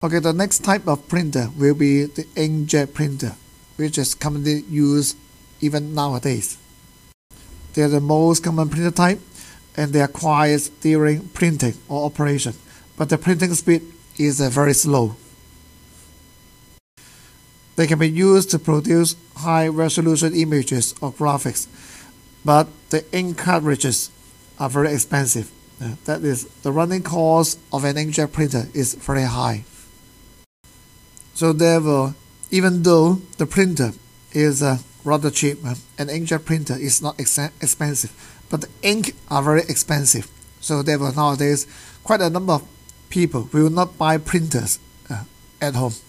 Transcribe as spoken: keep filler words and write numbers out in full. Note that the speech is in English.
Okay, the next type of printer will be the inkjet printer, which is commonly used even nowadays. They are the most common printer type, and they are quiet during printing or operation, but the printing speed is uh, very slow. They can be used to produce high-resolution images or graphics, but the ink cartridges are very expensive. Uh, that is, the running cost of an inkjet printer is very high. So therefore, even though the printer is uh, rather cheap, uh, an inkjet printer is not ex expensive, but the ink are very expensive. So therefore, nowadays, quite a number of people will not buy printers uh, at home.